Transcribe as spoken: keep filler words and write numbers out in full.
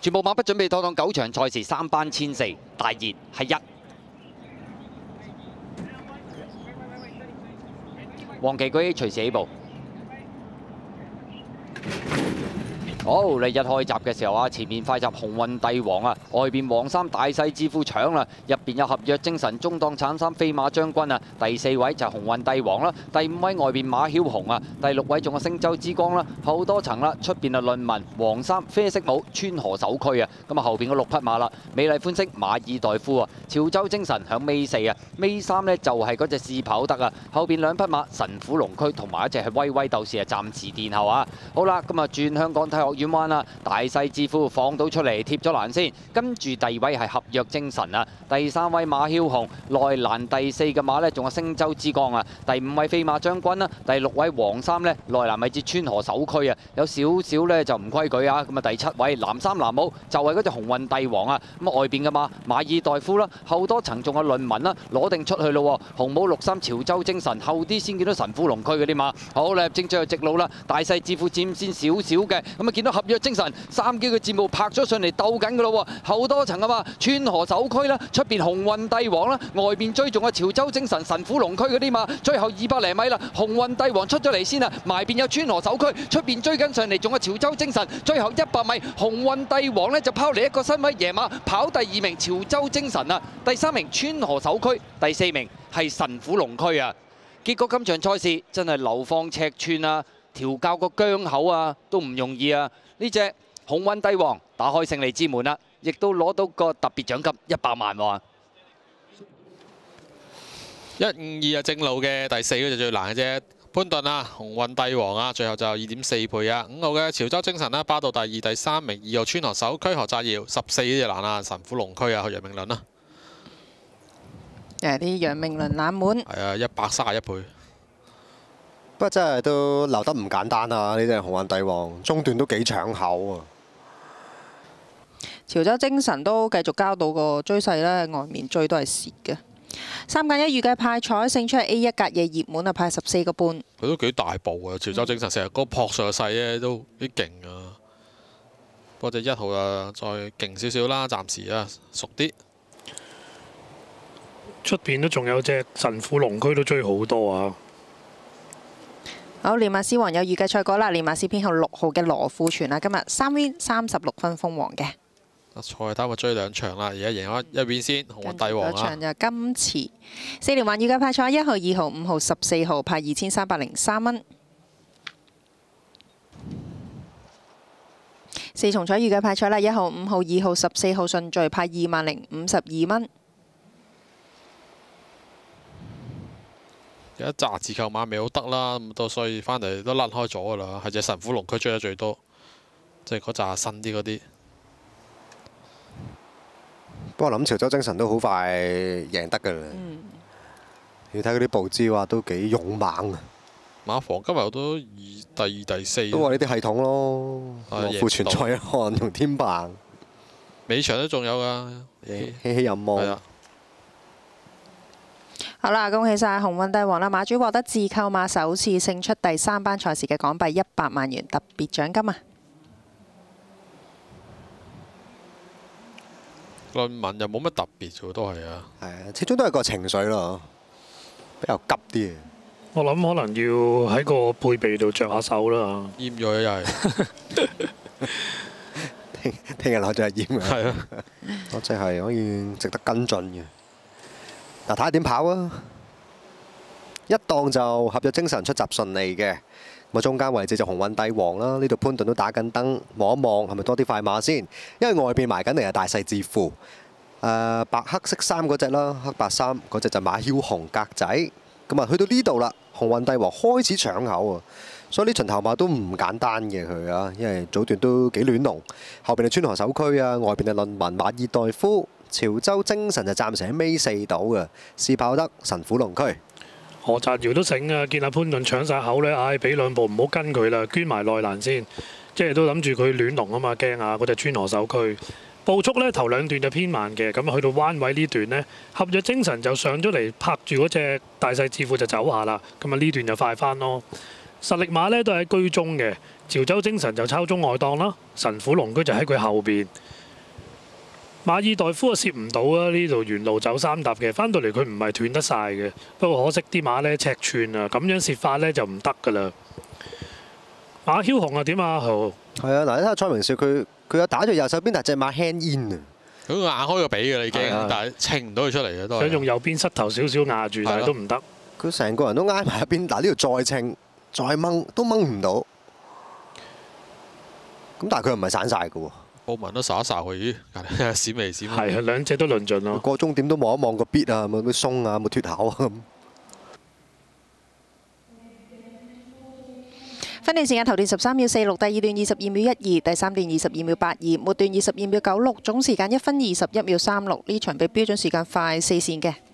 全部馬不準備妥當九場賽事，三班千四，大熱係一。黃旗舉起，隨時起步。 好，你一開閘嘅時候啊，前面快閘鴻運帝王啊，外邊黃衫大細之夫搶啦，入邊有合約精神、中檔橙衫飛馬將軍啊，第四位就係鴻運帝王啦，第五位外邊馬曉紅啊，第六位仲有星洲之光啦，後多層啦，出邊啊論文黃衫啡色帽川河首區啊，咁啊後邊嗰六匹馬啦，美麗歡色馬爾代夫啊，潮州精神響尾四啊，尾三呢就係嗰隻試跑得啊，後邊兩匹馬神虎龍區同埋一隻係威威鬥士啊，暫時殿後啊，好啦，咁啊轉香港體育院灣啦，大細之夫放到出嚟貼咗欄先，跟住第二位係合約精神啊，第三位馬曉紅，內欄第四嘅馬呢仲有星洲之光啊，第五位飛馬將軍啦，第六位黃衫呢，內欄咪至川河首區啊，有少少呢就唔規矩啊，咁啊第七位藍衫藍帽就係嗰隻鴻運帝王啊，咁啊外邊嘅馬馬爾代夫啦，後多層仲有論文啦，攞定出去咯，紅帽綠衫潮州精神，後啲先見到神虎龍區嗰啲馬，好啦，入正最後直路啦，大細之夫佔先少少嘅，咁啊見到合約精神三機嘅節目拍咗上嚟鬥緊嘅咯喎，後多層啊嘛，川河首區啦，出邊鴻運帝王啦，外邊追仲有潮州精神、神虎龍區嗰啲馬，最後二百零米啦，鴻運帝王出咗嚟先啊，埋邊有川河首區，出邊追緊上嚟仲有潮州精神，最後一百米鴻運帝王呢就拋嚟一個身位野馬，跑第二名潮州精神啊，第三名川河首區，第四名係神虎龍區啊，結果今場賽事真係流放尺寸啊，調教個姜口啊都唔容易啊，呢隻鴻運帝王打開勝利之門啦，亦都攞到個特別獎金一百萬喎。 一五二啊，正路嘅第四嗰隻最難嘅啫，潘頓啊，鴻運帝王啊，最後就二點四倍啊。五號嘅潮州精神啦，巴到第二、第三名，二號川河首區何澤耀，十四呢隻難啊，神虎龍區啊，去楊明倫啦。 誒啲楊明倫冷門。 係啊，一百三十一倍。 不過真係都留得唔簡單啊！呢隻鴻運帝王中段都幾搶口啊！ 潮州精神都繼續交到個追勢咧，外面追都係蝕嘅。三揀一預計派彩勝出係 A 一格嘢熱門啊，派十四個半。 佢都幾大步啊！潮州精神成日嗰個撲上勢咧都幾勁啊！不過隻一號啊，再勁少少啦，暫時啊熟啲。 出邊都仲有隻神虎龍區都追好多啊！ 好，練馬師王有預計賽果啦，練馬師編號六號嘅羅富全啊，今日三 win 三十六分封王嘅。 賽單咪追兩場啦，而家贏咗一邊先，鴻運帝王啊。場就金池四連環預計派賽一號、二號、五號、十四號派二千三百零三蚊。四重彩預計派賽啦，一號、五號、二號、十四號順序派二萬零五十二蚊。 有一紮自購馬未好得啦，咁都所以翻嚟都甩開咗噶啦，係隻神虎龍區追得最多，即係嗰紮新啲嗰啲。 不過諗潮州精神都好快贏得㗎啦。嗯、你睇嗰啲步姿話都幾勇猛啊！ 馬房今日都二第二、第四。 都話呢啲系統咯，羅富全、蔡一漢同天棒。 尾場都仲有㗎， 希希任務。係啊。 好啦，恭喜晒鴻運帝王啦！馬主獲得自購馬首次勝出第三班賽事嘅港幣一百萬元特別獎金啊！ 論文又冇乜特別啫，都係啊。 係啊，始終都係個情緒咯，比較急啲。 我諗可能要喺個背鼻度着下手啦。 閹咗又係。 聽聽日攞咗係閹啊！ 係啊， 我真係可以值得跟進嘅。嗱，睇下點跑啊！一檔就合約精神出閘順利嘅，咁啊中間位置就鴻運帝王啦。呢度潘頓都打緊燈，望一望係咪多啲快馬先？因為外邊埋緊嚟係大細致富，誒、呃、白黑色衫嗰隻啦，黑白衫嗰隻就馬梟雄格仔。咁啊去到呢度啦，鴻運帝王開始搶口啊！所以呢巡頭馬都唔簡單嘅佢啊，因為早段都幾亂龍，後邊係川河首區啊，外邊係論文馬爾代夫。潮州精神就暫時喺尾四度嘅，試跑得神虎龍區。 何澤堯都醒啊！見阿潘頓搶晒口咧，唉，俾兩步唔好跟佢啦，捐埋內欄先，即係都諗住佢亂龍啊嘛，驚啊！嗰隻川河首區步速咧頭兩段就偏慢嘅，咁去到彎位呢段呢，合約精神就上咗嚟拍住嗰隻大細致富就走下啦，咁啊呢段就快翻咯。 實力馬呢都係喺居中嘅，潮州精神就抄中外檔啦，神虎龍居就喺佢後邊。馬爾代夫啊攝唔到啊，呢度沿路走三搭嘅，翻到嚟佢唔係斷得晒嘅，不過可惜啲馬呢尺寸啊，咁樣攝法呢就唔得噶啦。馬梟雄啊點啊豪？ 係啊，嗱，你睇下蔡明少佢佢有打住右手邊，但係隻馬 hand in 啊， 佢硬開個髀㗎啦已經， 係啊但係稱唔到佢出嚟嘅都係。 想用右邊膝頭少少壓住，但係都唔得。 佢成個人都挨埋一邊，嗱呢度再稱再掹都掹唔到，咁但係佢又唔係散晒嘅喎。 布文都睄一睄佢，咦？閃嚟閃去。 係啊，兩隻都論盡咯。 個終點都望一望個 bit 啊，有冇鬆啊，有冇脫口啊咁。 分段時間頭段十三秒四六，第二段二十二秒一二，第三段二十二秒八二，末段二十二秒九六，總時間一分二十一秒三六。呢場比標準時間快四線嘅。